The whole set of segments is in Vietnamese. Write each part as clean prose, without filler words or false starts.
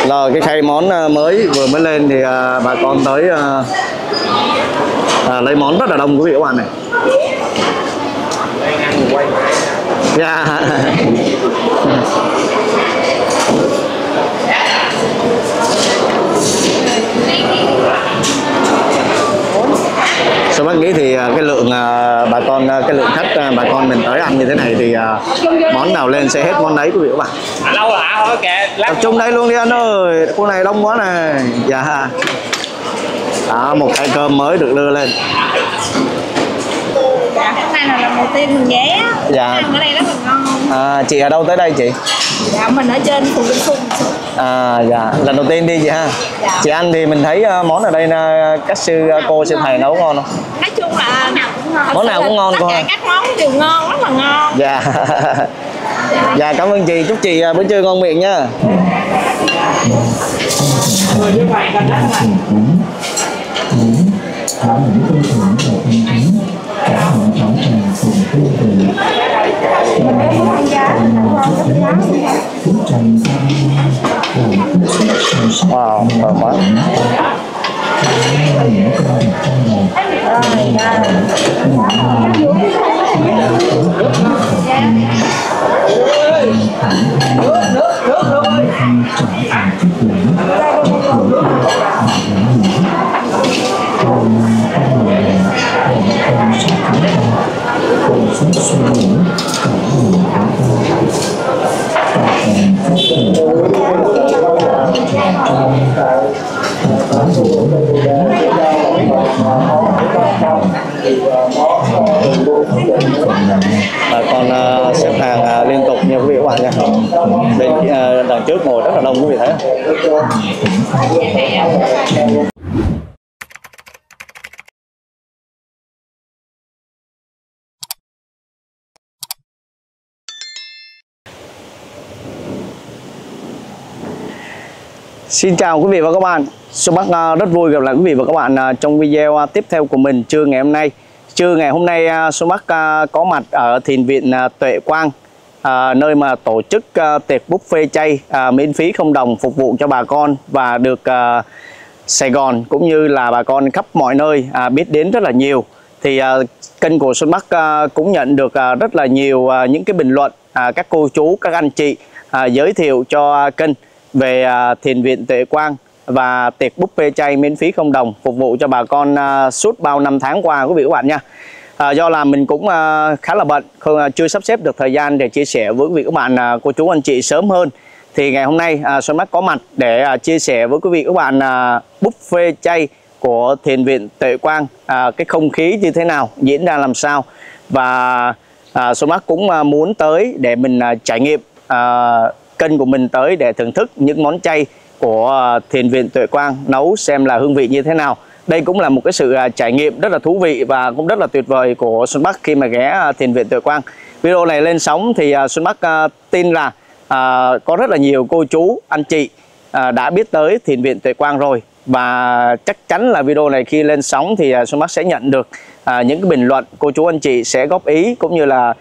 Rồi cái khay món mới vừa mới lên thì bà con tới lấy món rất là đông quý vị các bạn này. Yeah. Số bác nghĩ thì cái lượng bà con cái lượng khách bà con mình tới ăn như thế này thì món nào lên sẽ hết món đấy quý vị các bạn. Lâu rồi hả? Thôi kìa, Tập trung đây luôn đi anh ơi, cô này đông quá này. Dạ. Đó, một cái cơm mới được đưa lên. Dạ, hôm nay là lần đầu tiên mình ghé. Dạ. Ăn ở đây rất là ngon. Chị ở đâu tới đây chị? Dạ, mình ở trên phường Vĩnh Xuân. Dạ, lần đầu tiên đi chị ha. Dạ. Chị ăn thì mình thấy món ở đây các sư cô sư thầy nấu ngon không? Nói chung là nào cũng ngon. Món nào cũng ngon cô ha. Các món đều ngon, rất là ngon. Dạ. Dạ, cảm ơn chị, chúc chị bữa trưa ngon miệng nha. Wow, ngon quá. Bà con xếp hàng liên tục như quý vị các bạn nha. Bên đằng trước ngồi rất là đông quý vị thấy không? Xin chào quý vị và các bạn. Số Bắc rất vui gặp lại quý vị và các bạn trong video tiếp theo của mình trưa ngày hôm nay. Trưa ngày hôm nay Số Bắc có mặt ở thiền viện Tuệ Quang, nơi mà tổ chức tiệc buffet chay miễn phí không đồng phục vụ cho bà con và được Sài Gòn cũng như là bà con khắp mọi nơi biết đến rất là nhiều. Thì kênh của Xuân Bắc cũng nhận được rất là nhiều những cái bình luận các cô chú, các anh chị giới thiệu cho kênh về thiền viện Tuệ Quang và tiệc buffet chay miễn phí không đồng phục vụ cho bà con suốt bao năm tháng qua quý vị các bạn nha. Do là mình cũng khá là bận, chưa sắp xếp được thời gian để chia sẻ với quý vị các bạn cô chú anh chị sớm hơn, thì ngày hôm nay Xuân Bắc có mặt để chia sẻ với quý vị các bạn buffet chay của thiền viện Tuệ Quang, cái không khí như thế nào, diễn ra làm sao, và Xuân Bắc cũng muốn tới để mình trải nghiệm, kênh của mình tới để thưởng thức những món chay của thiền viện Tuệ Quang nấu xem là hương vị như thế nào. Đây cũng là một cái sự trải nghiệm rất là thú vị và cũng rất là tuyệt vời của Xuân Bắc khi mà ghé thiền viện Tuệ Quang. Video này lên sóng thì Xuân Bắc tin là có rất là nhiều cô chú, anh chị đã biết tới thiền viện Tuệ Quang rồi, và chắc chắn là video này khi lên sóng thì Xuân Bắc sẽ nhận được những cái bình luận cô chú anh chị sẽ góp ý cũng như là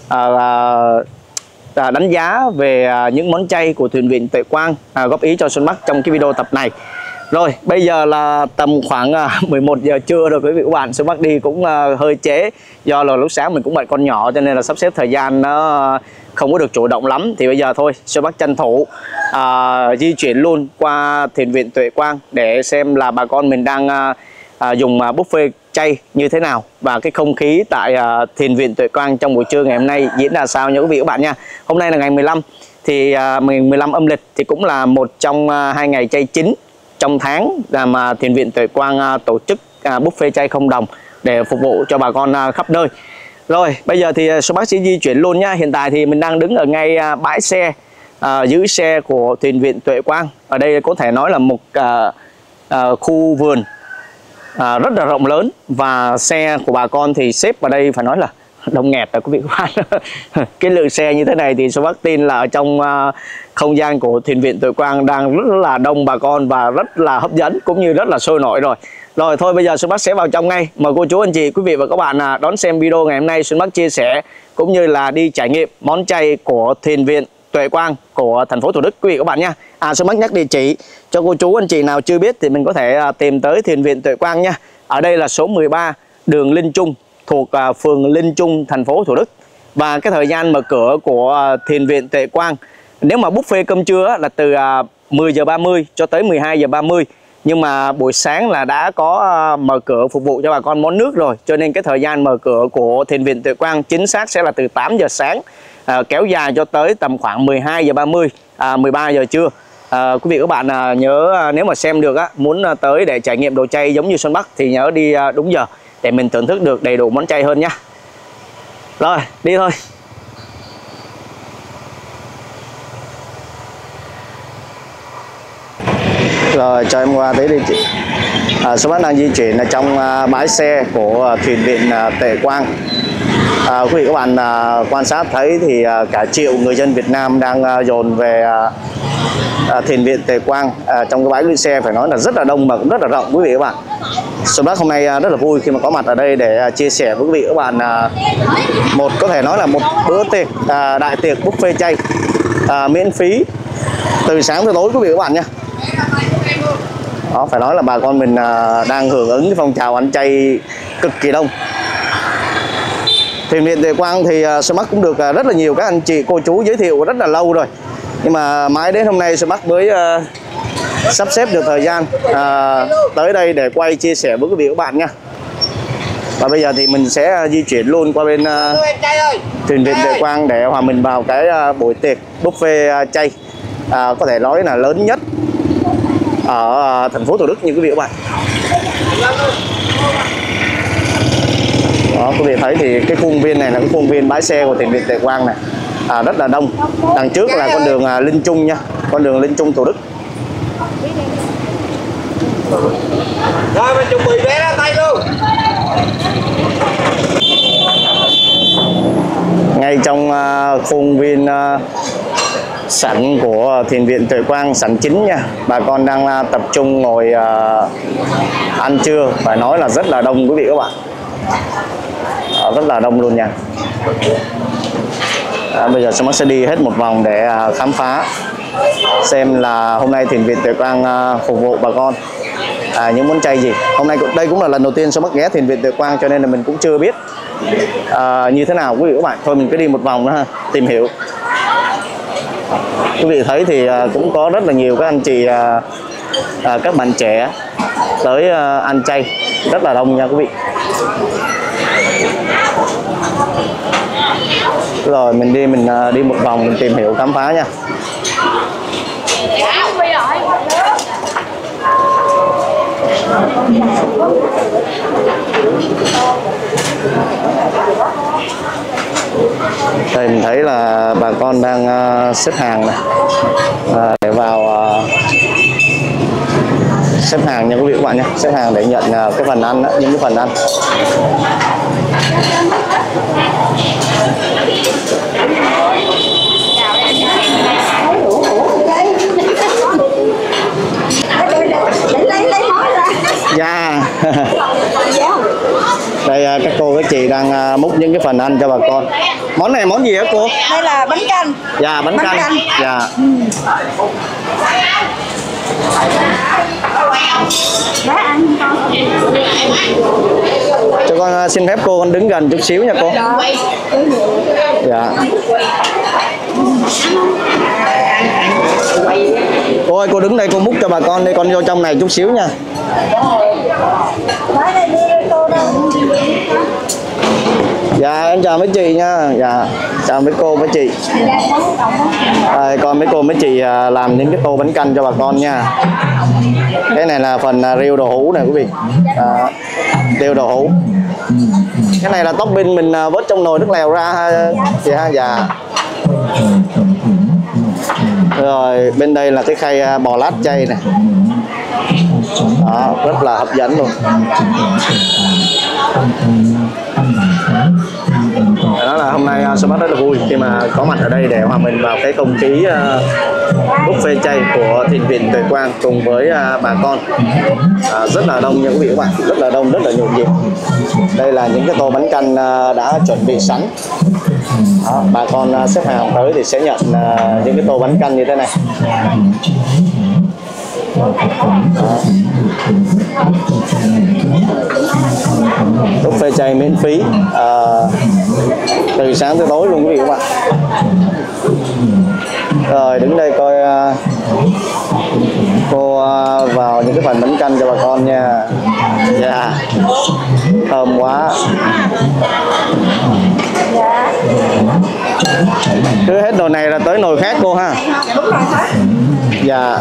đánh giá về những món chay của thiền viện Tuệ Quang, góp ý cho Xuân Bắc trong cái video tập này. Rồi bây giờ là tầm khoảng 11 giờ trưa rồi quý vị các bạn. Xuân Bắc đi cũng hơi trễ, do là lúc sáng mình cũng bận con nhỏ cho nên là sắp xếp thời gian nó không có được chủ động lắm. Thì bây giờ thôi Xuân Bắc tranh thủ di chuyển luôn qua thiền viện Tuệ Quang để xem là bà con mình đang dùng buffet chay như thế nào, và cái không khí tại thiền viện Tuệ Quang trong buổi trưa ngày hôm nay diễn ra sao nha quý vị các bạn nha. Hôm nay là ngày 15, thì ngày 15 âm lịch thì cũng là một trong 2 ngày chay chính trong tháng mà thiền viện Tuệ Quang tổ chức buffet chay không đồng để phục vụ cho bà con khắp nơi. Rồi bây giờ thì số bác sĩ di chuyển luôn nha. Hiện tại thì mình đang đứng ở ngay bãi xe, giữ xe của thiền viện Tuệ Quang. Ở đây có thể nói là một khu vườn rất là rộng lớn, và xe của bà con thì xếp vào đây phải nói là đông nghẹt rồi quý vị các bạn. Cái lượng xe như thế này thì số bác tin là ở trong không gian của thiền viện Tuệ Quang đang rất là đông bà con và rất là hấp dẫn cũng như rất là sôi nổi rồi. Rồi thôi bây giờ Xuân Bắc sẽ vào trong ngay. Mời cô chú anh chị, quý vị và các bạn đón xem video ngày hôm nay Xuân Bắc chia sẻ cũng như là đi trải nghiệm món chay của thiền viện Tuệ Quang của thành phố Thủ Đức quý vị các bạn nha. Xuân Bắc nhắc địa chỉ cho cô chú anh chị nào chưa biết thì mình có thể tìm tới Thiền viện Tuệ Quang nha. Ở đây là số 13 đường Linh Trung, thuộc phường Linh Trung, thành phố Thủ Đức. Và cái thời gian mở cửa của Thiền viện Tuệ Quang, nếu mà buffet cơm trưa là từ 10 giờ 30 cho tới 12 giờ 30. Nhưng mà buổi sáng là đã có mở cửa phục vụ cho bà con món nước rồi. Cho nên cái thời gian mở cửa của Thiền viện Tuệ Quang chính xác sẽ là từ 8 giờ sáng kéo dài cho tới tầm khoảng 12 giờ 30, 13 giờ trưa. Quý vị các bạn nhớ nếu mà xem được muốn tới để trải nghiệm đồ chay giống như Xuân Bắc thì nhớ đi đúng giờ để mình thưởng thức được đầy đủ món chay hơn nha. Rồi, đi thôi. Rồi, cho em qua tới đi chị. Xuân Bắc đang di chuyển ở trong bãi xe của Thiền viện Tuệ Quang. Quý vị các bạn quan sát thấy thì cả triệu người dân Việt Nam đang dồn về Thiền viện Tuệ Quang. Trong cái bãi gửi xe phải nói là rất là đông và cũng rất là rộng quý vị các bạn. Xuân Bắc hôm nay rất là vui khi mà có mặt ở đây để chia sẻ với quý vị các bạn có thể nói là một bữa tiệc đại tiệc buffet chay miễn phí từ sáng tới tối quý vị các bạn nha. Đó, phải nói là bà con mình đang hưởng ứng cái phong trào ăn chay cực kỳ đông. Thiền viện Tuệ Quang thì Xuân Bắc cũng được rất là nhiều các anh chị cô chú giới thiệu rất là lâu rồi. Nhưng mà mãi đến hôm nay Xuân Bắc mới sắp xếp được thời gian tới đây để quay chia sẻ với quý vị các bạn nha. Và bây giờ thì mình sẽ di chuyển luôn qua bên Thiền viện Tuệ Quang để hòa mình vào cái buổi tiệc buffet chay có thể nói là lớn nhất ở thành phố Thủ Đức như quý vị các bạn. Đó, quý vị thấy thì cái khuôn viên này là cái khuôn viên bãi xe của Thiền viện Tuệ Quang này rất là đông. Đằng trước là con đường Linh Trung nha, con đường Linh Trung Thủ Đức. Rồi mình chuẩn bị vé ra tay luôn. Ngay trong khuôn viên sảnh của Thiền viện Tuệ Quang, sảnh chính nha, bà con đang tập trung ngồi ăn trưa, phải nói là rất là đông quý vị các bạn. Rất là đông luôn nha. Bây giờ Xuân Bắc sẽ đi hết một vòng để khám phá xem là hôm nay Thiền viện Tuệ Quang phục vụ bà con những món chay gì. Hôm nay đây cũng là lần đầu tiên Xuân Bắc ghé Thiền viện Tuệ Quang cho nên là mình cũng chưa biết như thế nào quý vị các bạn. Thôi mình cứ đi một vòng nữa ha, tìm hiểu. Quý vị thấy thì cũng có rất là nhiều các anh chị các bạn trẻ tới ăn chay rất là đông nha quý vị. Rồi mình đi một vòng mình tìm hiểu khám phá nha. Đây mình thấy là bà con đang xếp hàng này để vào xếp hàng nha quý vị các bạn nhé, xếp hàng để nhận cái phần ăn đó, những cái phần ăn. Dạ. Đây các cô các chị đang múc những cái phần ăn cho bà con. Món này món gì hả cô? Đây là bánh canh. Dạ, bánh canh. Dạ. Cho con xin phép cô con đứng gần chút xíu nha cô. Dạ. Cô ơi, cô đứng đây cô múc cho bà con đi, con vô trong này chút xíu nha. Dạ em chào mấy chị nha. Dạ chào mấy cô mấy chị. Còn mấy cô mấy chị làm những cái tô bánh canh cho bà con nha. Cái này là phần riêu đậu hũ này quý vị. Riêu đậu hũ. Cái này là topping mình vớt trong nồi nước lèo ra chị ha. Dạ. Rồi bên đây là cái khay bò lát chay này. Đó, rất là hấp dẫn luôn. Đó là hôm nay Xuân Bắc rất là vui khi mà có mặt ở đây để hòa mình vào cái không khí buffet chay của Thiền viện Tuệ Quang cùng với bà con. Rất là đông nha quý vị các bạn, rất là đông, rất là nhộn nhịp. Đây là những cái tô bánh canh đã chuẩn bị sẵn Đó, bà con xếp hàng tới thì sẽ nhận những cái tô bánh canh như thế này. Buffet chay miễn phí từ sáng tới tối luôn quý vị các bạn. Rồi đứng đây coi cô vào những cái phần bánh canh cho bà con nha. Dạ, thơm quá. Cứ hết đồ này là tới nồi khác cô ha. Dạ.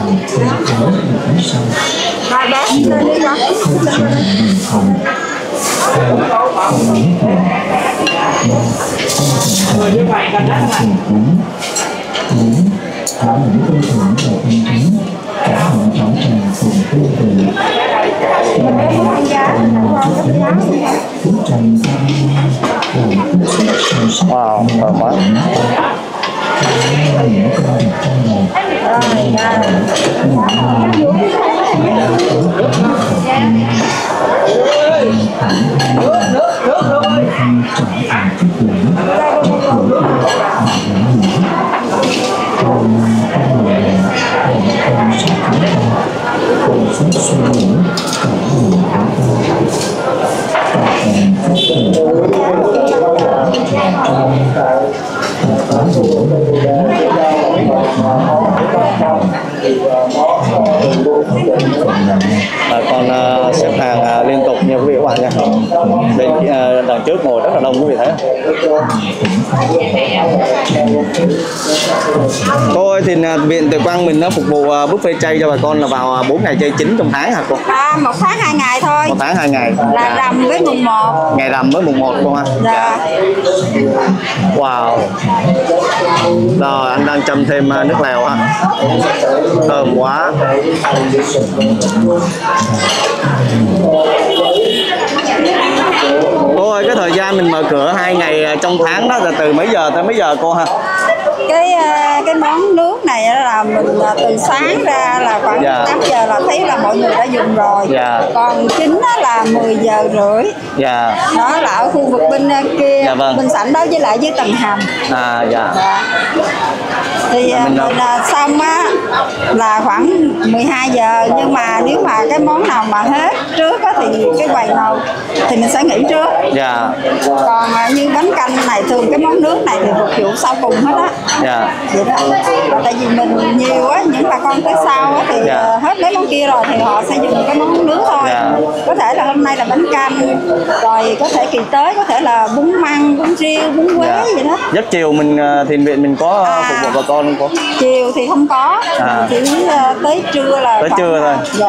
Wow, thơm quá. Bà con xếp hàng liên tục nha quý vị các bạn nha. Bên đằng trước ngồi rất là đông quý vị thấy. Cô ơi, thì viện Tuệ Quang mình nó phục vụ buffet chay cho bà con là vào 4 ngày chay chính trong tháng hả cô? 1 tháng 2 ngày thôi. 1 tháng 2 ngày. Là rằm với mùng 1. Ngày rằm với mùng 1 cô ha. Dạ. Wow. Rồi anh đang châm thêm nước lèo ha. Thơm quá. Cô ơi, cái thời gian mình mở cửa 2 ngày trong tháng đó là từ mấy giờ tới mấy giờ cô ha? Cái món nước này là mình từ sáng ra là khoảng 8 giờ là thấy là mọi người đã dùng rồi. Còn chính là 10 giờ rưỡi. Đó là ở khu vực bên kia, bên sảnh đó với lại dưới tầng hầm. Thì mình xong á là khoảng 12 giờ, nhưng mà nếu mà cái món nào mà hết trước á thì cái quầy nào thì mình sẽ nghỉ trước. Còn như bánh canh này thường cái món nước này thì phục vụ sau cùng hết á. Vậy đó. Tại vì mình nhiều á, những bà con tới sau á thì hết mấy món kia rồi thì họ sẽ dùng cái món nước thôi. Có thể là hôm nay là bánh canh, rồi có thể kỳ tới có thể là bún măng, bún riêu, bún quế vậy đó. Giấc chiều mình thiền viện mình có phục vụ bà con không cô? Chiều thì không có, chỉ tới trưa là tới trưa thôi.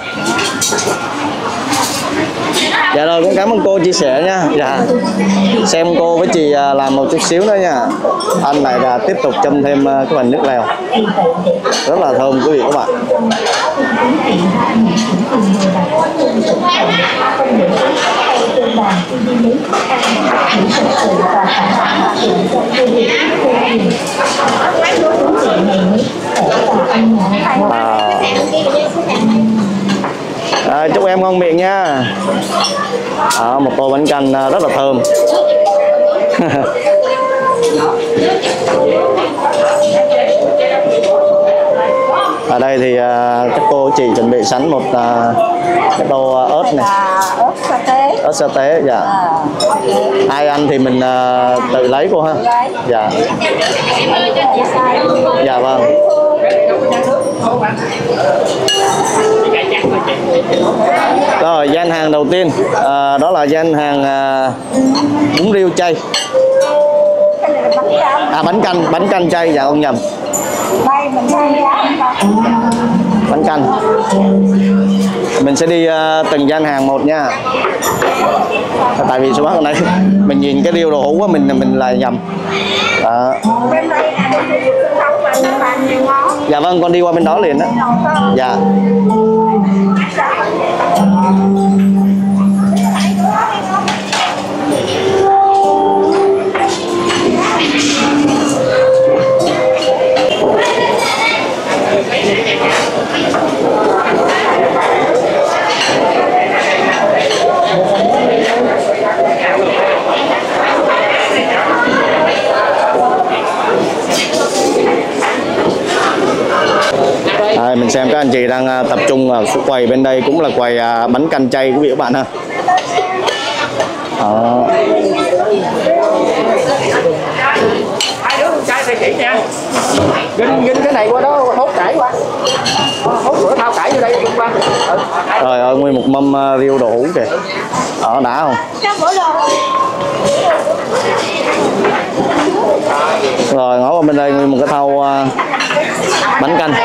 Dạ rồi, cũng cảm ơn cô chia sẻ nha. Xem cô với chị làm một chút xíu nữa nha. Anh lại là tiếp tục châm thêm cái phần nước lèo rất là thơm quý vị các bạn. Chúc em ngon miệng nha. Một tô bánh canh rất là thơm. Ở đây thì các cô chị chuẩn bị sẵn một cái tô ớt này. Ớt sa tế. Ai ăn thì mình tự lấy cô ha. Dạ vâng. Rồi gian hàng đầu tiên đó là gian hàng bún riêu chay. Bánh canh chay, dạ không nhầm. Bánh canh. Mình sẽ đi từng gian hàng một nha. Tại vì số bác hôm nay mình nhìn cái riêu đồ hũ quá mình là nhầm. Đó. Dạ vâng, con đi qua bên đó liền đó. Dạ. Đây, mình xem các anh chị đang tập trung ở khu quầy bên đây, cũng là quầy bánh canh chay quý vị các bạn ha. Đó. Hai đứa con trai thầy chỉ nha. Ginh cái này qua đó hốt cải qua. Hốt sữa thao cải vô đây qua. Trời ơi, nguyên một mâm riêu đồ hũ kìa. Đó, đã không? Rồi ngó qua bên đây nguyên một cái thau bánh canh.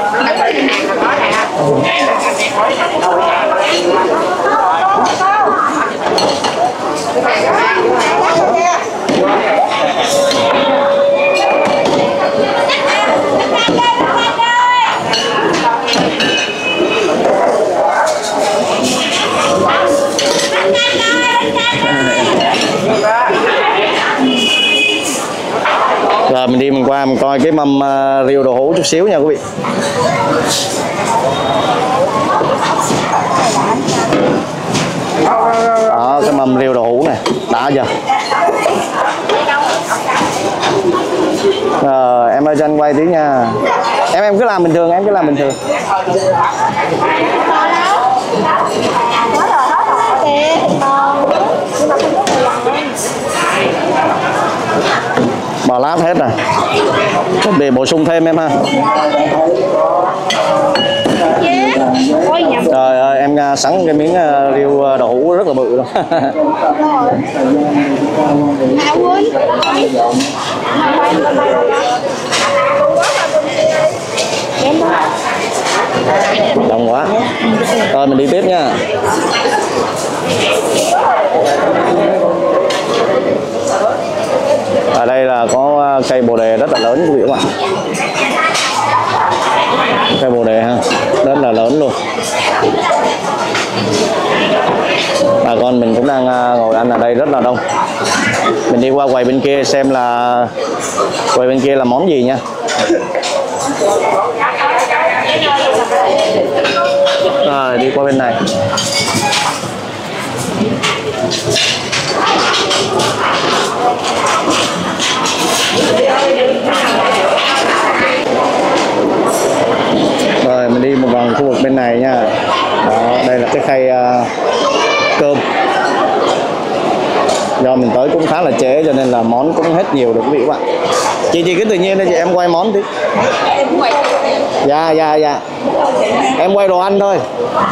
Rồi mình đi mình qua mình coi cái mâm riêu đồ hũ chút xíu nha quý vị. Đó, cái mâm riêu đồ hũ này đã chưa? Em ơi cho anh quay tí nha. Em cứ làm bình thường, em cứ làm bình thường. Bò lát hết rồi. Để bổ sung thêm em ha. Trời ơi, em sẵn cái miếng riêu đậu hũ rất là bự luôn. Đông quá. Rồi mình đi tiếp nha. Ở đây là có cây bồ đề rất là lớn quý vị các bạn. Cây bồ đề ha, rất là lớn luôn. Bà con mình cũng đang ngồi ăn ở đây rất là đông. Mình đi qua quầy bên kia xem là quầy bên kia là món gì nha. Rồi đi qua bên này. Rồi mình đi một vòng khu vực bên này nha. Đó, đây là cái khay cơm. Do mình tới cũng khá là trễ cho nên là món cũng hết nhiều được quý vị các bạn. Chị cứ tự nhiên đây chị, em quay món tí. Dạ. Em quay đồ ăn thôi.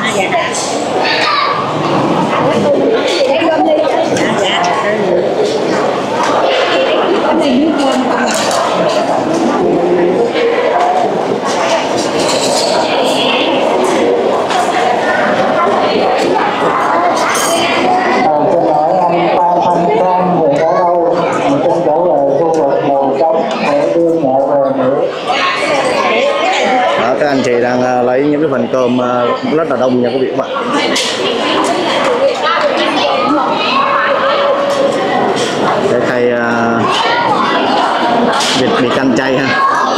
Các anh chị đang lấy những cái phần cơm rất là đông nha quý vị các bạn. Cái khay vịt bị canh chay ha.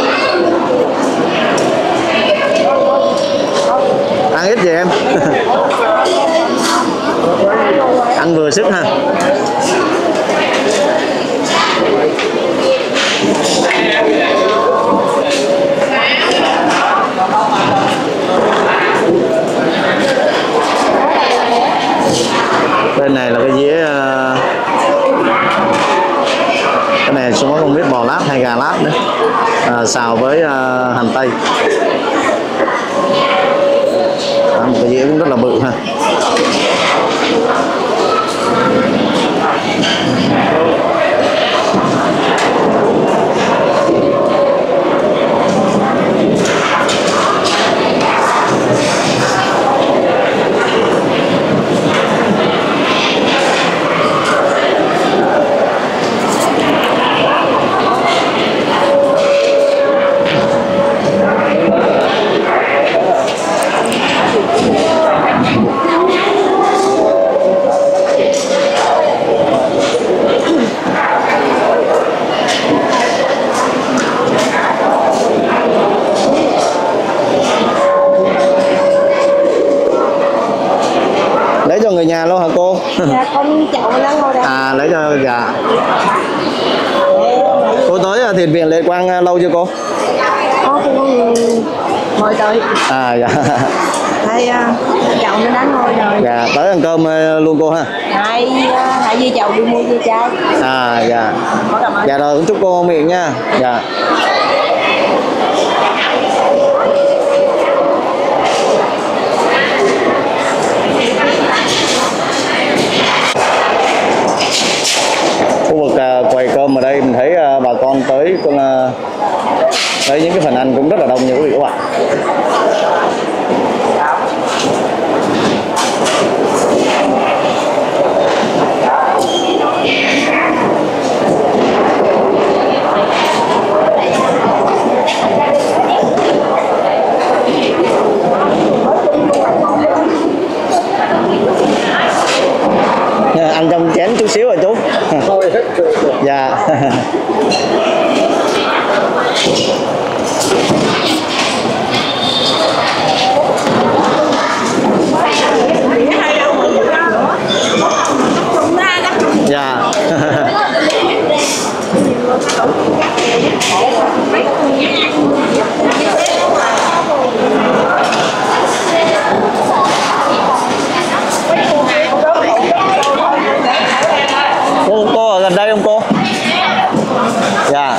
Ăn ít gì em? Ăn vừa sức ha. Bên này là cái dĩa, cái này chúng không biết bò lát hay gà lát nữa, xào với hành tây. Một cái dĩa cũng rất là bự ha. Lấy cho người nhà luôn hả cô? Dạ con chậu đang ngồi đây. À lấy cho dạ. Cô tới thiền viện Lệ Quang lâu chưa cô? Con Ngồi tới. À dạ. Đây chậu nó đã ngồi rồi. Dạ, tới ăn cơm luôn cô ha. Hai dưa chậu đi mua dưa chai. À dạ. Dạ rồi, cũng chúc cô ngon miệng nha. Dạ. Khu vực quầy cơm ở đây mình thấy bà con tới tới những cái phần ăn cũng rất là đông nha quý vị các bạn. Ăn trong chén chút xíu rồi chú. Dạ. Dạ. Cô ở gần đây không cô? Dạ.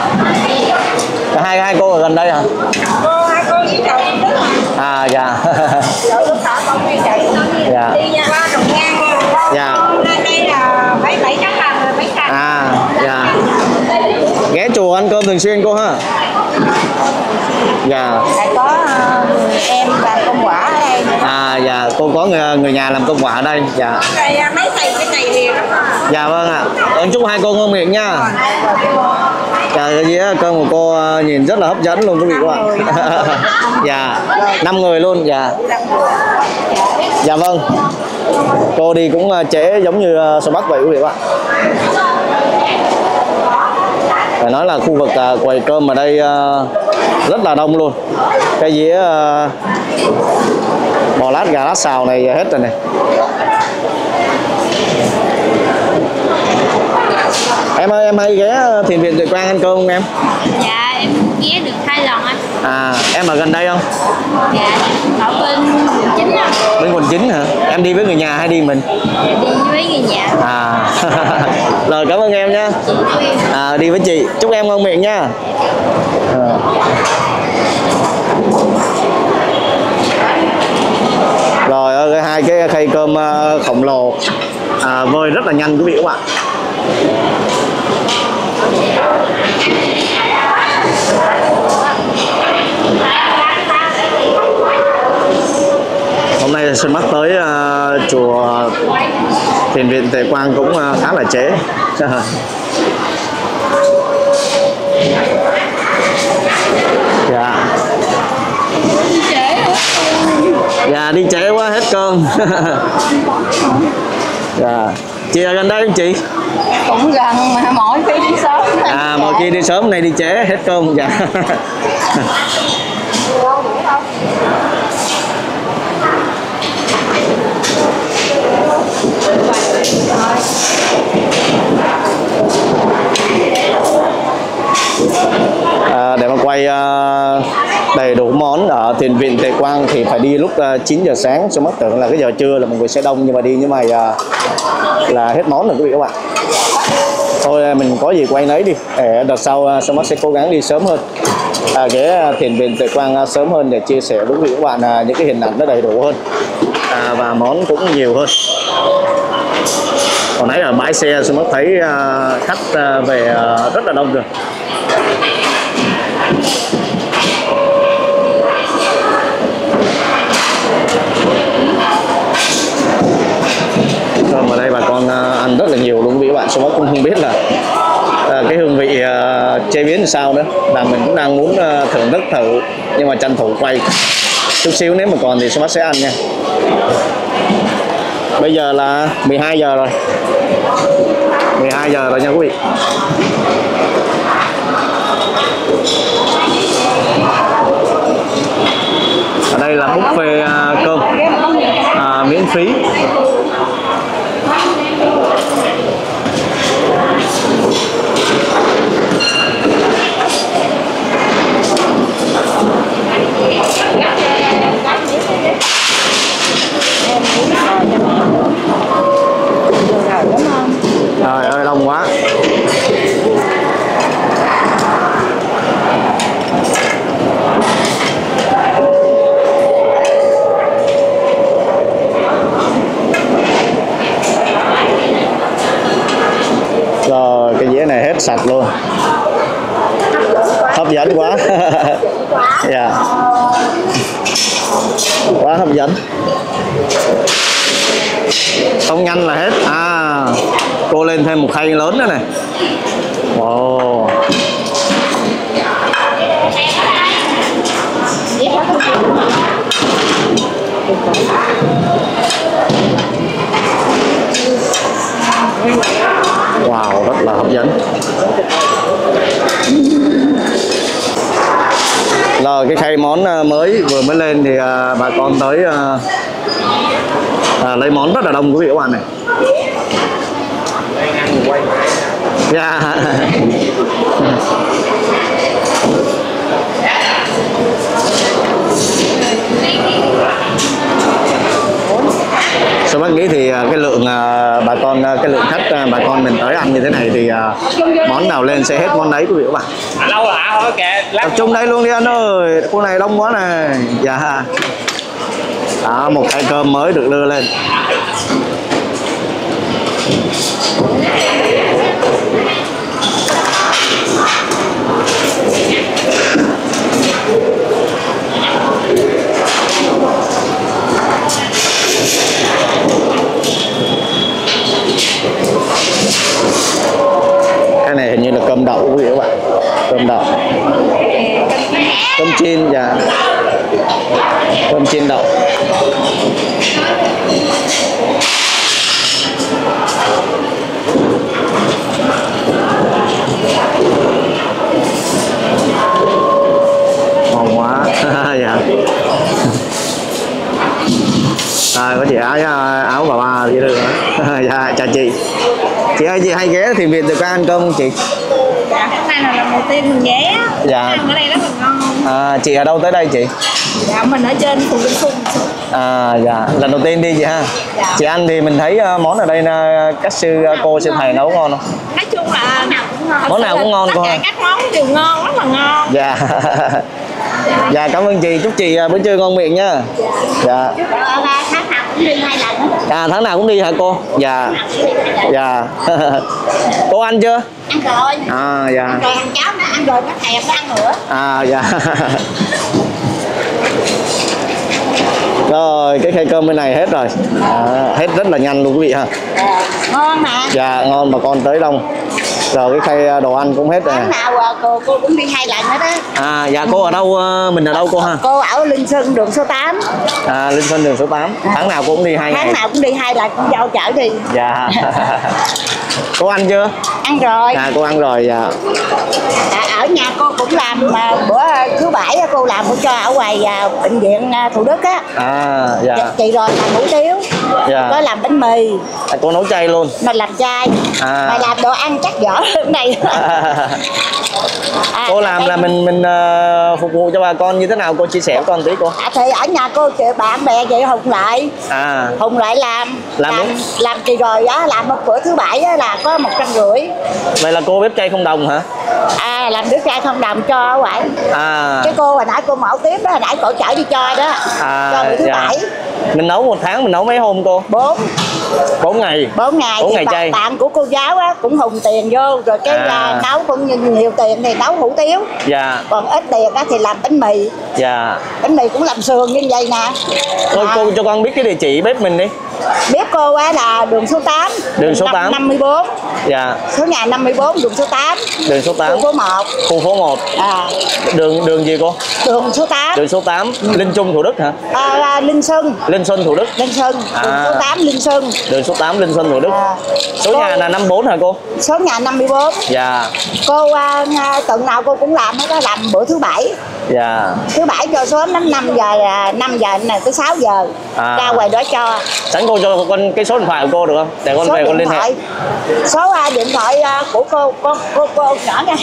Hai cô ở gần đây hả? Hai cô với chậu. À dạ. Chậu lúc đó con đi chạy. Dạ. Đi nha. Qua Đồng Ngang. Dạ. Đây là 7 tháng làm rồi 7 tháng. À dạ. Ghé chùa ăn cơm thường xuyên cô ha. Dạ. Lại có em làm công quả ở đây. À dạ, cô có người nhà làm công quả ở đây. Dạ. Đây mấy thầy cái này thì Dạ vâng ạ. Em chúc hai cô ngon miệng nha. Dạ, cái dĩa cơm của cô nhìn rất là hấp dẫn luôn quý vị các bạn. Dạ, 5 người luôn. Dạ. Dạ vâng. Cô đi cũng trễ giống như số Bắc vậy quý vị các bạn. Phải nói là khu vực quầy cơm ở đây rất là đông luôn. Cái dĩa bò lát, gà lát xào này hết rồi này. Em ơi, em hay ghé Thiền Viện Tuệ Quang ăn cơm không em? Dạ em ghé được 2 lần anh. À, em ở gần đây không? Dạ ở bên quận 9 á. Bên quận 9 hả? Em đi với người nhà hay đi mình? Dạ đi với người nhà. À. Rồi cảm ơn em nha. À, đi với chị. Chúc em ngon miệng nha. Rồi hai cái khay cơm khổng lồ vơi rất là nhanh quý vị các bạn. Hôm nay Xuân Bắc tới chùa Thiền Viện Tuệ Quang cũng khá là trễ. Dạ. Dạ đi trễ quá hết cơm. Dạ. Chị ở gần đây không chị? cũng gần mà mỗi khi đi sớm. À, mỗi khi đi sớm này đi trễ hết cơm. Dạ. Để mà quay đầy đủ món ở Thiền Viện Tuệ Quang thì phải đi lúc 9 giờ sáng. Số Bắc tưởng là cái giờ trưa là mọi người sẽ đông, nhưng mà đi như vậy là hết món rồi quý vị các bạn. Thôi mình có gì quay nấy đi, để đợt sau Số Bắc sẽ cố gắng đi sớm hơn, ghé Thiền Viện Tuệ Quang sớm hơn để chia sẻ với quý vị các bạn những cái hình ảnh nó đầy đủ hơn và món cũng nhiều hơn. Còn nãy ở bãi xe Số Bắc thấy khách về rất là đông rồi. Ở đây bà con ăn rất là nhiều luôn quý vị các bạn. Số Bắc cũng không biết là cái hương vị chế biến sao nữa, là mình cũng đang muốn thưởng thức thử, nhưng mà tranh thủ quay chút xíu, nếu mà còn thì Số Bắc sẽ ăn nha. Bây giờ là 12 giờ rồi, 12 giờ rồi nha quý vị. Ở đây là buffet cơm miễn phí. sạch luôn, hấp dẫn quá. Dạ, quá hấp dẫn, không nhanh là hết. Cô lên thêm một khay lớn nữa này. Wow. Wow, rất là hấp dẫn. Rồi cái khay món mới vừa mới lên thì bà con tới lấy món rất là đông quý vị các bạn này. Dạ. Số bác nghĩ thì cái lượng bà con, cái lượng khách bà con mình tới ăn như thế này thì món nào lên sẽ hết món đấy quý vị các bạn. Lâu lạ thôi kìa. Tập trung đây luôn đi anh ơi, cô này đông quá này. Dạ. Đó, một cái cơm mới được đưa lên. Cái này hình như là cơm đậu quý vị các bạn, cơm đậu, cơm chiên. Dạ, cơm chiên đậu. Ngon quá. Dạ. Có chị áo bà ba vậy được hả? Dạ, chào chị. Chị ơi, chị hay ghé thì Việt được ăn cơm không chị? Dạ, hôm nay là lần đầu tiên mình ghé. Dạ. Ăn ở đây rất là ngon. Chị ở đâu tới đây chị? Dạ, mình ở trên phường Vĩnh Xuân. Dạ, lần đầu tiên đi chị ha. Dạ. Chị ăn thì mình thấy món ở đây các sư cô sư thầy nấu ngon không? Nói chung là nào cũng ngon. Món nào cũng ngon cô ha. Các món đều ngon, rất là ngon. Dạ. Dạ, cảm ơn chị, chúc chị bữa trưa ngon miệng nha. Dạ. Tháng nào cũng đi 2 lần. Tháng nào cũng đi hả cô? Dạ. Dạ. Cô ăn chưa? Ăn rồi. Dạ. Ăn rồi, ăn cháo nữa, ăn rồi nó thèm nó ăn nữa. Dạ. Rồi cái khay cơm bên này hết rồi. Hết rất là nhanh luôn quý vị ha. Ngon mà. Dạ, ngon, bà con tới đông. Rồi cái khay đồ ăn cũng hết rồi. Tháng nào cô cũng đi 2 lần hết á. Dạ, cô ở đâu, mình ở đâu cô ha? Cô ở Linh Xuân đường số 8. Linh Xuân đường số 8. Tháng nào cô cũng đi 2 ngày. Tháng nào cũng đi 2 lần, con dâu chở đi. Dạ. Cô ăn chưa? Ăn rồi. Cô ăn rồi. Dạ. Ở nhà cô cũng làm mà bữa thứ Bảy cô làm cô cho ở ngoài bệnh viện Thủ Đức á. Dạ. Chị rồi làm hủ tiếu. Dạ. Có làm bánh mì. Cô nấu chay luôn. Mà làm chay. Mà làm đồ ăn chắc giỏi hơn này. Cô làm là mình phục vụ cho bà con như thế nào cô chia sẻ với con tí cô? Thì ở nhà cô bạn bè vậy Hùng lại. Hùng lại làm kỳ rồi á, làm một bữa thứ Bảy á là có 150. Vậy là cô bếp chay không đồng hả? Làm bếp chay không đồng cho ở ngoài. Cái cô hồi nãy cô mẫu tiếp đó, hồi nãy cổ chở đi cho đó. Cho bữa thứ Bảy. Mình nấu 1 tháng mình nấu mấy hôm cô? 4 ngày. 4 ngày. 4 ngày chay. Bạn của cô giáo á cũng hùng tiền vô rồi cái nấu cũng nhiều tiền thì nấu hủ tiếu. Dạ. Còn ít tiền á thì làm bánh mì. Dạ. Bánh mì cũng làm sườn như vậy nè. Thôi cô cho con biết cái địa chỉ bếp mình đi. Bếp cô á là đường số 8. Đường số 8. 54. Dạ. Số nhà 54 đường số 8. Đường số 8. Khu phố 1. Khu phố 1. Đường gì cô? Đường số 8. Đường số 8. Linh Trung Thủ Đức hả? Linh Xuân. Linh Xuân Thủ Đức. Linh Xuân. Đường số 8 Linh Xuân. Đường số 8 Linh Xuân Thủ Đức. Số nhà là 54 hả cô? Số nhà 54. Dạ. Cô tuần nào cô cũng làm hết, làm bữa thứ Bảy. Dạ. Thứ Bảy cho sớm lắm, 5 giờ này tới 6 giờ ra ngoài đó cho. Sẵn cô cho con cái số điện thoại của cô được không? Để con về con liên hệ. Số điện thoại của cô nhỏ nha.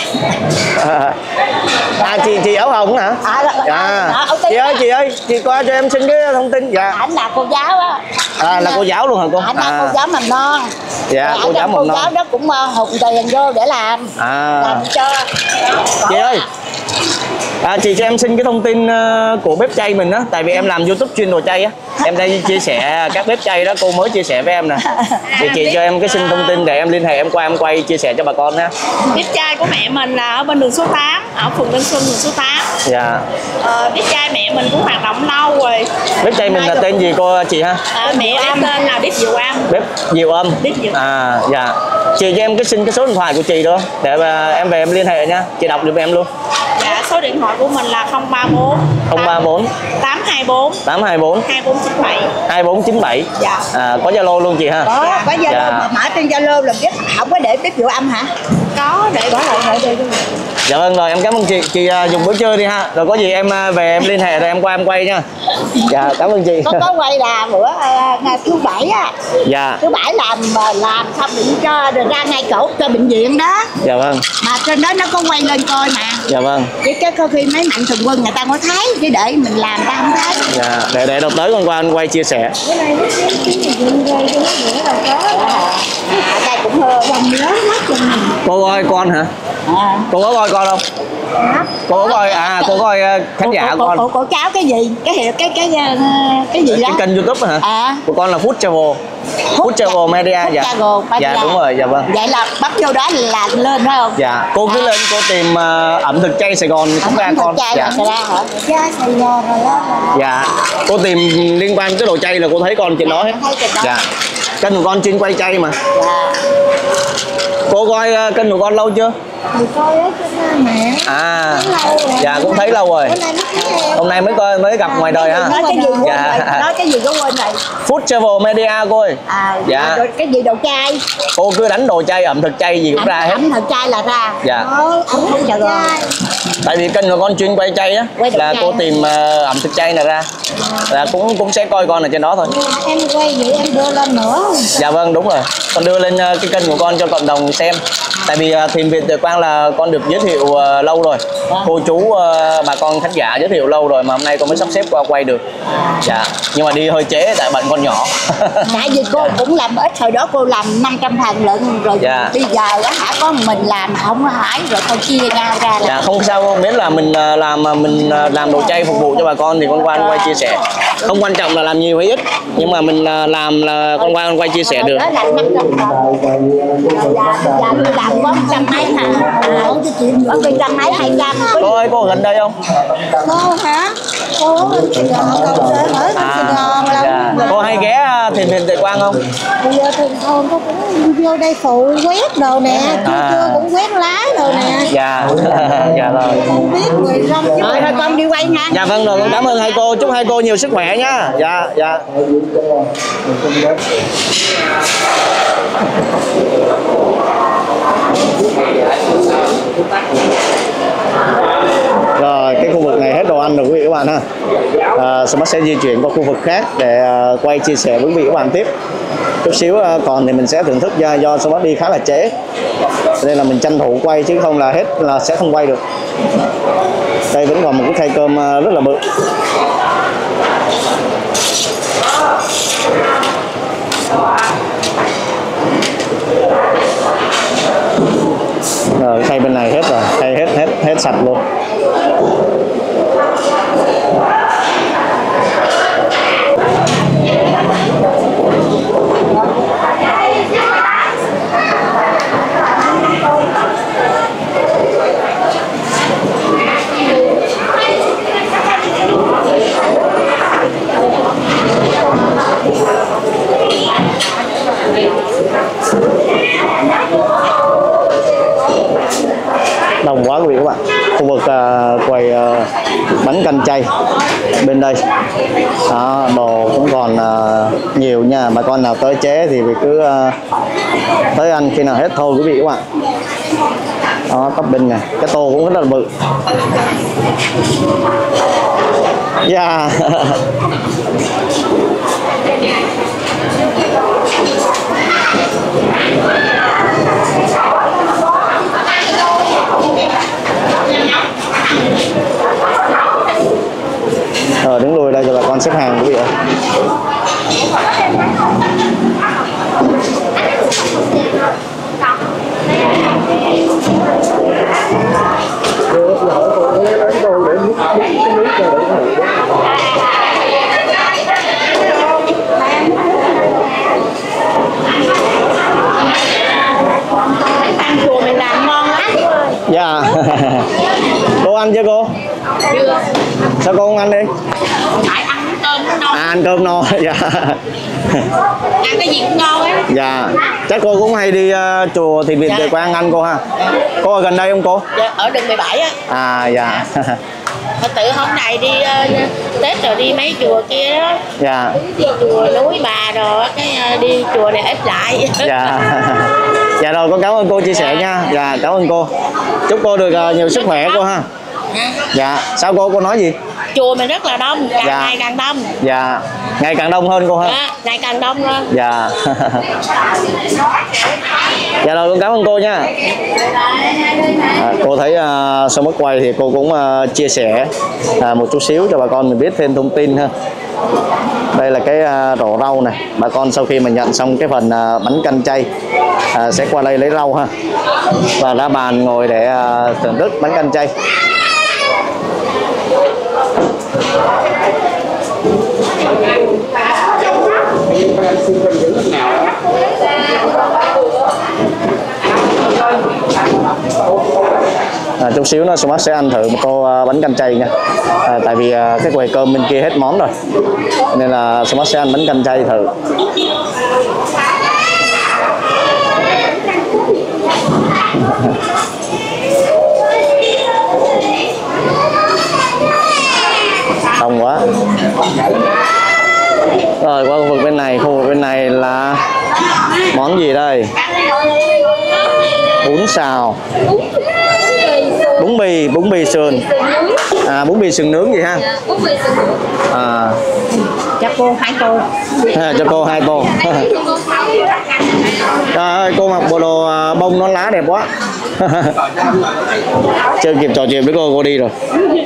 Chị áo hồng hả? Chị ơi, chị qua cho em xin cái thông tin. Dạ. Ảnh là cô giáo á. Là cô giáo luôn hả cô? Ảnh là cô giáo mầm non. Dạ, cô giáo mầm non. Cô giáo đó cũng hùng tiền vô để làm cho. Chị ơi, Chị cho em xin cái thông tin của bếp chay mình á, tại vì em làm YouTube chuyên đồ chay á, em đang chia sẻ các bếp chay đó, cô mới chia sẻ với em nè. Thì chị cho em cái xin thông tin để em liên hệ em qua em quay chia sẻ cho bà con ha. Bếp chay của mẹ mình là ở bên đường số 8, ở phường Tân Xuân, đường số 8. Dạ. Bếp chay mẹ mình cũng hoạt động lâu rồi. Bếp chay mình là tên gì cô chị ha? Mẹ em tên là Bếp Diệu Âm. Bếp Diệu Âm. Bếp Diệu Âm. Dạ. Chị cho em xin cái số điện thoại của chị đó để em về em liên hệ nha. Chị đọc được em luôn. Dạ, số điện thoại của mình là 034 824 2497 2497. Dạ. Có Zalo luôn chị ha? Có Zalo, dạ. mà mở trên Zalo là biết không có để Bếp Diệu Âm hả? có để Có rồi, để Dạ vâng rồi, em cảm ơn chị. Chị dùng bữa trưa đi ha. Rồi có gì em về em liên hệ rồi em qua em quay nha. Dạ, cảm ơn chị. có quay là bữa ngày thứ bảy á. Dạ. Thứ bảy làm xong định cho rồi ra ngay chỗ cho bệnh viện đó. Dạ vâng. Mà trên đó nó có quay lên coi mà. Dạ vâng. Chứ cái có khi mấy mạnh thường quân người ta có thấy, chứ để mình làm ta không thấy. Dạ, để đợt tới con qua anh quay chia sẻ. Cái này nó đây cũng hơi không lớn mắt cho mình. Cô coi con hả? Cô có coi con không? Cô có coi cô coi khán giả con. Của cháu cái gì? Cái gì đó? Cái kênh YouTube hả? Của con là Food Travel. Food Travel Media. Dạ. Dạ đúng rồi, dạ vâng. Vậy là bắt vô đó là lên phải không? Dạ, cô cứ lên cô tìm ẩm thực chay Sài Gòn cũng ra con. Dạ. Chay Sài Gòn rồi đó. Dạ. Cô tìm liên quan tới đồ chay là cô thấy con trên đó hết. Dạ. Kênh của con chuyên quay chay mà. Dạ. Cô coi kênh của con lâu chưa? Thì coi á trên mạng. Dạ cũng thấy lâu rồi. Hôm nay mới gặp ngoài đời ha. Nói cái gì quên dạ. rồi? Nói cái gì có quên rồi? Food Travel Media cô ơi. Dạ. Cái gì đồ chay? Cô cứ đánh đồ chay, ẩm thực chay gì cũng ra hết. Ẩm thực chay là ra. Dạ. Ẩm thực Sài Gòn. Tại vì kênh của con chuyên quay chay á, là cô tìm ẩm thực chay này ra. Là cũng sẽ coi con ở trên đó thôi. Em quay vậy em đưa lên nữa. Dạ vâng đúng rồi. Con đưa lên cái kênh của con cho cộng đồng xem. Tại vì Thiền Việt Tuệ Quang là con được giới thiệu lâu rồi. Cô chú bà con khán giả giới thiệu lâu rồi mà hôm nay con mới sắp xếp qua quay được. Dạ. Nhưng mà đi hơi trễ tại bận con nhỏ. Tại vì cô cũng làm ít, hồi đó cô làm 500 phần lận rồi. Dạ. Bây giờ á hả có mình làm mà không có hỏi rồi thôi chia nhau ra là. Dạ không sao, không biết là mình làm đồ chay phục vụ cho bà con thì con qua quay chia sẻ. Không quan trọng là làm nhiều hay ít, nhưng mà mình làm là con qua quay chia sẻ được. Đó là 500 phần. Dạ tôi làm có 100 mấy hả? Có 100 mấy 200. Cô ơi, cô ở gần đây không? Cô hả? Cô ở Sài Gòn, cô ở Sài Gòn dạ. Cô hay ghé Thiền Việt Tuệ Quang không? Bây giờ thường thường cô cũng vô đây phụ quét đồ nè, trưa cũng quét lá đồ nè. Dạ. Dạ rồi. Không biết người rong chứ. Thôi con đi quay nha. Dạ vâng rồi, con cảm ơn hai cô, chúc hai cô nhiều sức khỏe nhá. Dạ, dạ. Rồi cái khu vực này hết đồ ăn rồi quý vị các bạn ha. Smart sẽ di chuyển qua khu vực khác để quay chia sẻ với quý vị các bạn tiếp. Chút xíu còn thì mình sẽ thưởng thức do Smart đi khá là trễ, nên là mình tranh thủ quay chứ không là hết là sẽ không quay được. Đây vẫn còn một cái khay cơm rất là bự. Rồi khay bên này hết rồi, khay hết sạch luôn. Đông quá quý vị các bạn. Khu vực quầy bánh canh chay bên đây đó, đồ cũng còn nhiều nha. Bà con nào tới chế thì cứ tới ăn khi nào hết thôi quý vị các bạn. Đó, topping này, cái tô cũng rất là bự. Yeah. Đứng lùi đây cho bà con xếp hàng quý vị ạ. Đồ không ăn đi? Phải ăn cơm nó no. Ăn cơm no. Dạ. Ăn cái gì cũng ngon á. Dạ. Chắc cô cũng hay đi chùa Thiền Viện để qua ăn cô ha. Cô ở gần đây không cô? Dạ, ở đường 17 á. À dạ. Thật tự hôm này đi Tết rồi đi mấy chùa kia đó. Dạ. Đi chùa núi Bà rồi cái đi chùa này ít lại. Dạ. Dạ rồi, con cảm ơn cô chia sẻ nha. Dạ, cảm ơn cô. Chúc cô được nhiều sức khỏe cô ha. Dạ, sao cô nói gì? Chùa mình rất là đông, càng ngày càng đông. Dạ, ngày càng đông hơn cô ha. Dạ, ngày càng đông hơn. Dạ. Dạ rồi, con cảm ơn cô nha. Cô thấy sau mất quay thì cô cũng chia sẻ một chút xíu cho bà con mình biết thêm thông tin ha. Đây là cái rổ rau này. Bà con sau khi mà nhận xong cái phần bánh canh chay sẽ qua đây lấy rau ha. Và ra bàn ngồi để thưởng thức bánh canh chay. Chút xíu nữa Smart sẽ ăn thử một tô bánh canh chay nha. Tại vì cái quầy cơm bên kia hết món rồi nên là Smart sẽ ăn bánh canh chay thử. Đông quá. Rồi qua khu vực bên này là món gì đây? Bún xào, bún bì sườn. Bún bì sườn nướng gì ha? Cho cô 2 tô. Cho cô 2 tô. Trời ơi, cô mặc bộ đồ bông nón lá đẹp quá. Chưa kịp trò chuyện với cô đi rồi.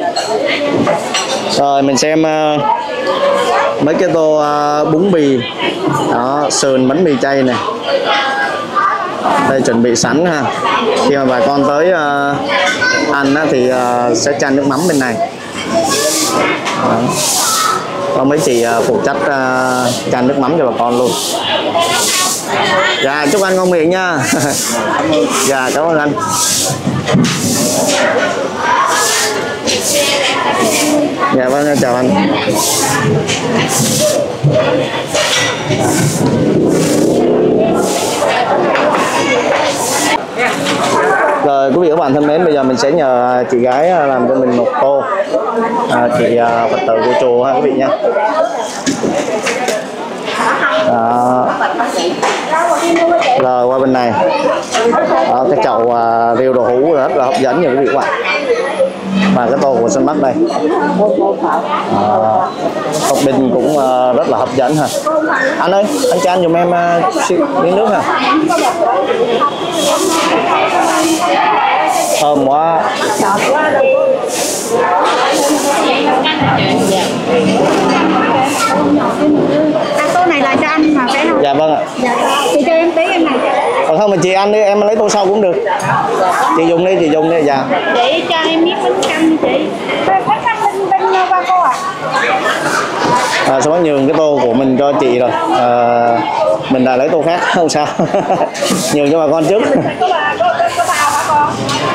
Rồi mình xem mấy cái tô bún bì đó, sườn bánh mì chay này. Đây chuẩn bị sẵn ha. Khi mà bà con tới ăn thì sẽ chan nước mắm bên này. Đó. Có mấy chị phụ trách chan nước mắm cho bà con luôn. Dạ, chúc anh ngon miệng nha. Dạ, cảm ơn anh. Dạ vâng, chào anh. Rồi quý vị và các bạn thân mến, bây giờ mình sẽ nhờ chị gái làm cho mình một tô. Chị Phật tử của chùa ha quý vị nha. Rồi qua bên này. Đó, cái chậu riêu đồ hũ rất là hấp dẫn nha quý vị và các bạn. Và cái tô của Sơn Bắc đây. Topping cũng rất là hấp dẫn ha. Anh ơi, anh cho anh giùm em miếng nước ha. Thơm quá. Tô này là cho anh mà phải không? Dạ vâng ạ. Chị cho em tí em này. Còn không mà chị ăn đi, em lấy tô sau cũng được. Chị dùng đi, dạ. Chị cho em miếng bánh canh chị. Bánh canh bên qua cô à? Số nhường cái tô của mình cho chị rồi. Mình đã lấy tô khác không sao. Nhường cho bà con trước. Có bà hả con?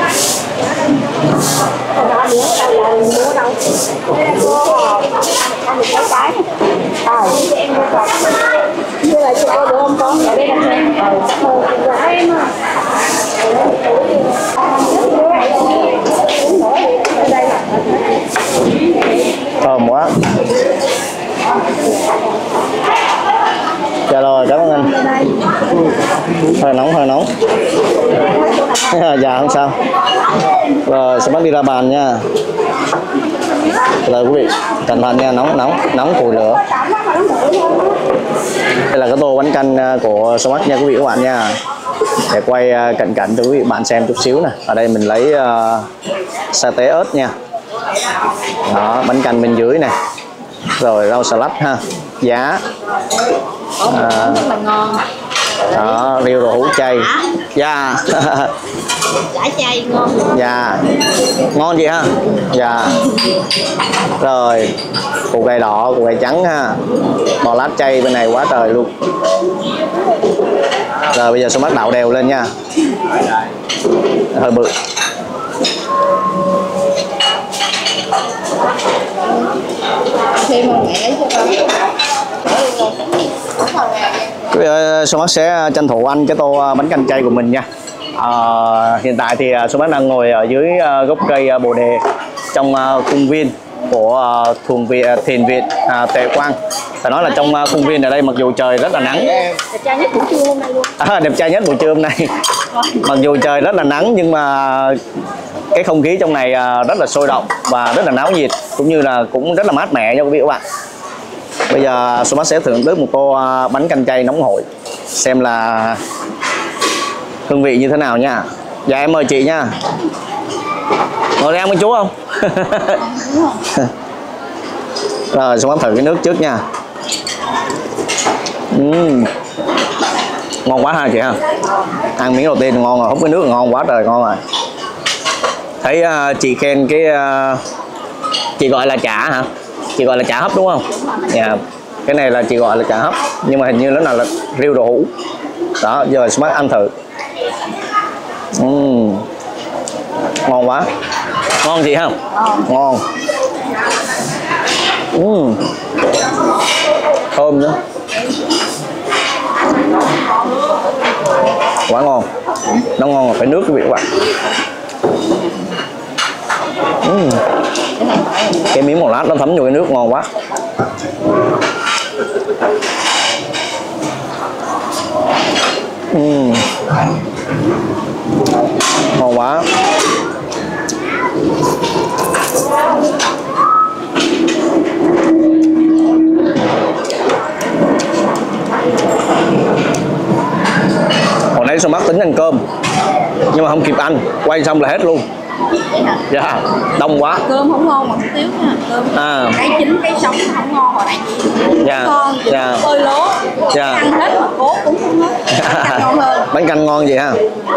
Mua đâu? Đây là cô ăn được cái. Em còn như là cho cô được không con? Dạ đây là em. Em à. Thơm quá. Dạ rồi, cảm ơn anh. Hơi nóng. Dạ không sao. Rồi sẽ bắt đi ra bàn nha. Rồi quý vị, cẩn thận nha, nóng củi lửa. Đây là cái tô bánh canh của Smart nha quý vị và các bạn nha. Để quay cận cho quý vị bạn xem chút xíu nè. Ở đây mình lấy sa tế ớt nha. Đó, bánh canh bên dưới này. Rồi rau salad ha, giá. Rất là ngon. Đó, riêu đồ hũ chay. Dạ. Chả chay ngon. Dạ. Ngon chị ha. Dạ. Rồi củ cải đỏ, củ cải trắng ha. Bò lát chay bên này quá trời luôn. Rồi bây giờ Smart đảo đều lên nha. Hơi bự. Thêm một mẹ lấy cho con. Số Mắt sẽ tranh thủ ăn cái tô bánh canh chay của mình nha. Hiện tại thì Số Mắt đang ngồi ở dưới gốc cây bồ đề trong công viên của thiền viện Tuệ Quang. Phải nói là trong công viên ở đây mặc dù trời rất là nắng, Đẹp trai nhất buổi trưa hôm nay luôn. đẹp trai nhất buổi trưa hôm nay. Mặc dù trời rất là nắng nhưng mà cái không khí trong này rất là sôi động và rất là náo nhiệt, cũng như là cũng rất là mát mẻ nha quý vị và các bạn. Bây giờ Số Mắt sẽ thưởng thức một tô bánh canh chay nóng hổi xem là hương vị như thế nào nha. Dạ em mời chị nha. Ngồi đây ăn với chú không? Rồi Số Mắt thử cái nước trước nha. Ngon quá ha chị ha. Ăn miếng đầu tiên ngon rồi, húp cái nước ngon quá trời, ngon rồi. Thấy chị khen cái chị gọi là chả hả? Chị gọi là chả hấp đúng không? Dạ. Cái này là chị gọi là chả hấp nhưng mà hình như nó là riêu đậu hũ. Đó, giờ Số Mắt ăn thử. Ngon quá. Ngon chị không? Ngon. Thơm nữa. Quá ngon. Nó ngon phải nước quý vị các bạn. Cái miếng một lát nó thấm vô cái nước ngon quá. Ngon quá. Hồi nãy Số Mắt tính ăn cơm nhưng mà không kịp ăn, quay xong là hết luôn. Dạ, đông quá. Cơm không ngon mà hủ tiếu nha. Cái chín cái sống không ngon hồi nãy chị. Ngon, bơi lố. Ăn hết mà cốt cũng không hết. Bánh canh ngon hơn. Bánh canh ngon gì ha.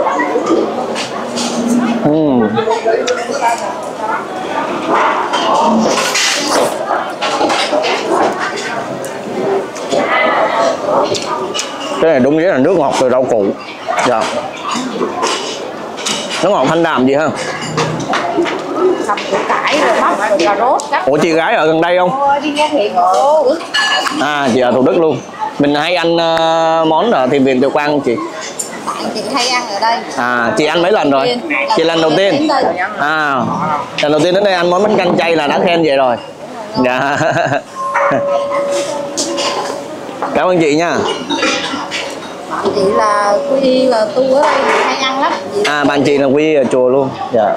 Cái này đúng nghĩa là nước ngọt từ rau củ. Dạ. Nó ngọt thanh đạm gì ha. Hầm củ cải rồi bắp rồi cà rốt. Ủa chị gái ở gần đây không? Đi nghe thiện cô. Chị ở Thủ Đức luôn. Mình hay ăn món ở thiền viện Tuệ Quang không chị? Chị hay ăn ở đây. Chị ăn mấy lần rồi? Chị lần đầu tiên. Lần đầu tiên đến đây ăn món bánh canh chay là đã khen vậy rồi. Dạ. Cảm ơn chị nha. Chị là quy y là tu ở đây thì hay ăn lắm. Bạn chị là quy y ở chùa luôn. Dạ.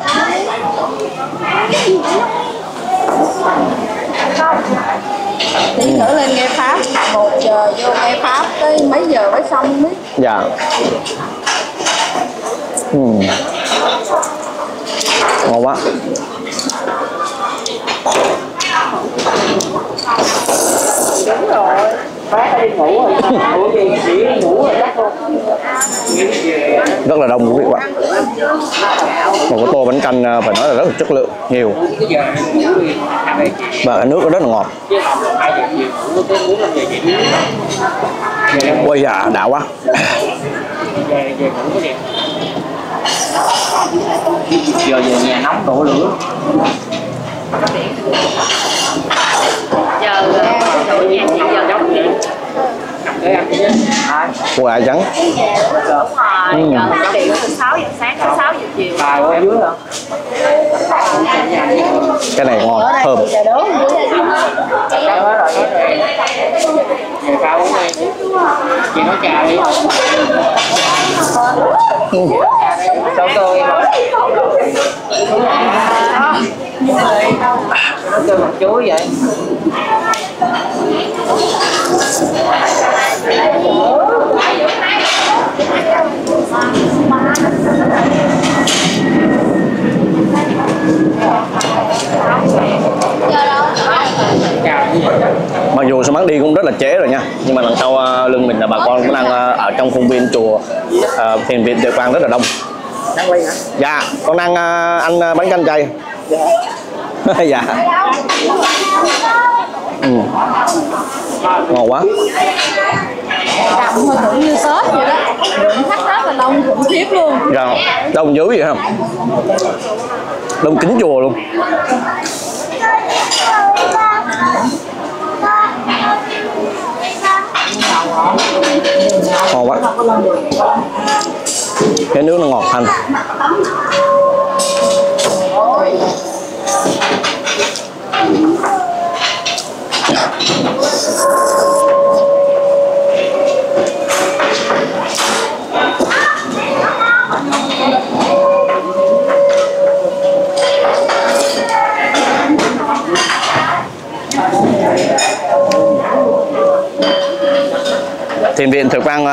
Tí nữa lên nghe Pháp, 1 giờ vô nghe Pháp tới mấy giờ mới xong không biết. Dạ. Ngon quá. Đúng rồi. Bác đi ngủ rồi. Ủa gì chị ngủ rồi chắc không? Rất là đông quý vị các bạn. Một cái tô bánh canh phải nói là rất là chất lượng, nhiều. Và cái nước nó rất là ngọt. Ôi dạ, đã quá. Giờ về nhà nóng đổ lửa. Giờ đổ nhà chị giờ đóng vậy. Cua gà trắng. Đúng rồi, giờ điện từ 6 giờ sáng tới 6 giờ chiều. Bà ở dưới hả? Cái này ngon, thơm. Về sao uống đi. Chị nói trà đi. Sao tôi nói kêu bằng chuối vậy. Mặc dù Số Mắt đi cũng rất là trễ rồi nha, nhưng mà đằng sau lưng mình là bà con cũng đang ở trong khuôn viên chùa thiền viện Tuệ Quang rất là đông. Đang quay hả? Dạ, con đang ăn bánh canh chay. Dạ. Ngon quá. Đậm hơi tưởng như Tết vậy đó. Lượng khách rất là đông khủng khiếp luôn. Dạ, đông dữ vậy không? Đông kính chùa luôn. quá. Cái nước nó ngọt thanh. Thiền viện Tuệ Quang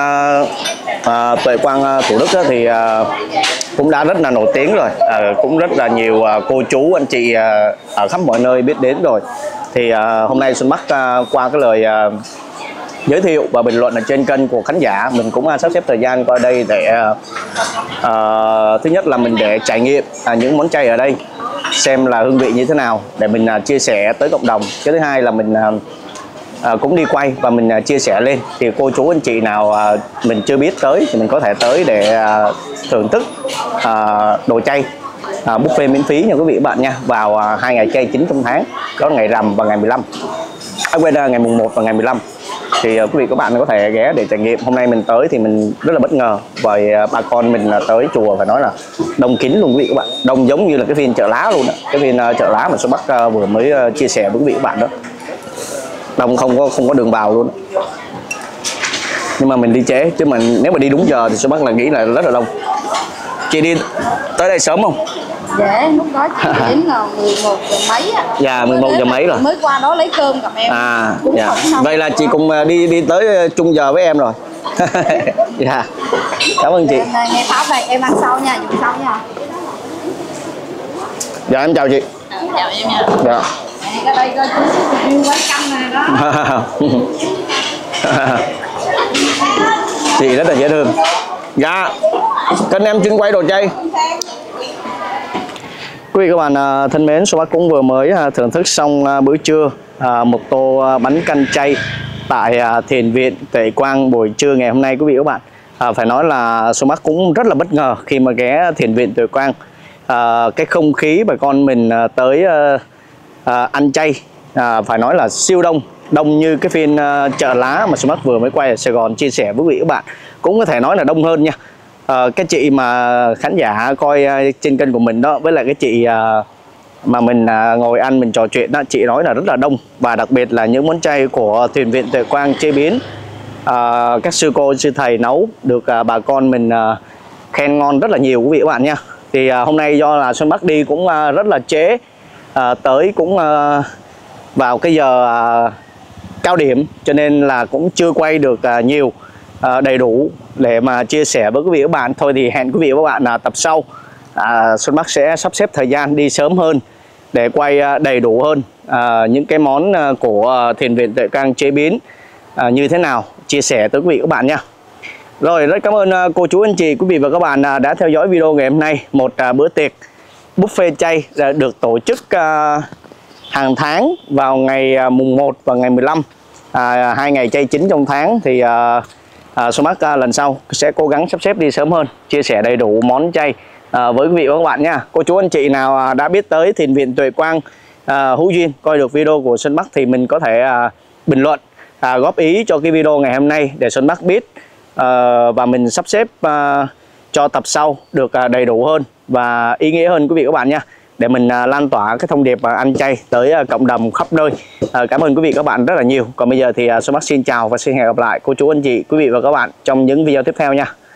Thủ Đức thì cũng đã rất là nổi tiếng rồi, cũng rất là nhiều cô chú anh chị ở khắp mọi nơi biết đến rồi. Thì hôm nay Xuân Bắc qua cái lời giới thiệu và bình luận ở trên kênh của khán giả, mình cũng sắp xếp thời gian qua đây để thứ nhất là mình để trải nghiệm những món chay ở đây, xem là hương vị như thế nào để mình chia sẻ tới cộng đồng. Cái thứ hai là mình cũng đi quay và mình chia sẻ lên, thì cô chú anh chị nào mình chưa biết tới thì mình có thể tới để thưởng thức đồ chay buffet miễn phí nha quý vị và bạn nha, vào 2 ngày chay chính trong tháng, đó là ngày rằm và ngày 15, ngày mùng 1 và ngày 15. Thì quý vị các bạn có thể ghé để trải nghiệm. Hôm nay mình tới thì mình rất là bất ngờ bởi bà con mình tới chùa phải nói là đông kín luôn quý vị các bạn, đông giống như là cái phiên chợ lá luôn đó, cái phiên chợ lá mà Xuân Bắc vừa mới chia sẻ với quý vị các bạn đó, đông không có đường vào luôn. Nhưng mà mình đi trễ, chứ mình nếu mà đi đúng giờ thì Xuân Bắc là nghĩ là rất là đông. Chị đi tới đây sớm không? Dạ, lúc đó chị đến là 11 giờ mấy á. Dạ, 11 giờ mấy rồi. Mới qua đó lấy cơm gặp em. Dạ. Vậy là chị cùng đi tới chung giờ với em rồi. Dạ. Cảm ơn chị. Nghe Pháp này, em ăn sau nha, dùng sau nha. Dạ, em chào chị. Chào em nha. Dạ. Cái đây coi chú review quán canh này đó. Chị rất là dễ thương. Dạ. Kênh em chuyên quay đồ chay. Quý vị các bạn thân mến, Xuân Bắc cũng vừa mới thưởng thức xong bữa trưa một tô bánh canh chay tại Thiền viện Tuệ Quang buổi trưa ngày hôm nay quý vị các bạn. Phải nói là Xuân Bắc cũng rất là bất ngờ khi mà ghé Thiền viện Tuệ Quang. Cái không khí bà con mình tới ăn chay phải nói là siêu đông như cái phiên chợ lá mà Xuân Bắc vừa mới quay ở Sài Gòn chia sẻ với quý vị các bạn, cũng có thể nói là đông hơn nha. Cái chị mà khán giả coi trên kênh của mình đó, với lại cái chị mà mình ngồi ăn mình trò chuyện đó, chị nói là rất là đông, và đặc biệt là những món chay của Thiền viện Tuệ Quang chế biến, các sư cô sư thầy nấu được bà con mình khen ngon rất là nhiều quý vị các bạn nha. Thì hôm nay do là Xuân Bắc đi cũng rất là trễ, tới cũng vào cái giờ cao điểm, cho nên là cũng chưa quay được nhiều đầy đủ để mà chia sẻ với quý vị các bạn. Thôi thì hẹn quý vị và các bạn tập sau, Xuân Bắc sẽ sắp xếp thời gian đi sớm hơn để quay đầy đủ hơn những cái món của Thiền viện Tuệ Quang chế biến như thế nào, chia sẻ tới quý vị các bạn nha. Rồi, rất cảm ơn cô chú anh chị, quý vị và các bạn đã theo dõi video ngày hôm nay. Một bữa tiệc buffet chay được tổ chức hàng tháng vào ngày mùng 1 và ngày 15, 2 ngày chay chính trong tháng. Thì Xuân Bắc lần sau sẽ cố gắng sắp xếp đi sớm hơn, chia sẻ đầy đủ món chay với quý vị và các bạn nha. Cô chú anh chị nào đã biết tới Thiền viện Tuệ Quang hữu duyên coi được video của Xuân Bắc thì mình có thể bình luận góp ý cho cái video ngày hôm nay để Xuân Bắc biết, và mình sắp xếp cho tập sau được đầy đủ hơn và ý nghĩa hơn quý vị và các bạn nha, để mình lan tỏa cái thông điệp ăn chay tới cộng đồng khắp nơi. Cảm ơn quý vị và các bạn rất là nhiều. Còn bây giờ thì Xuân Bắc xin chào và xin hẹn gặp lại cô chú anh chị, quý vị và các bạn trong những video tiếp theo nha.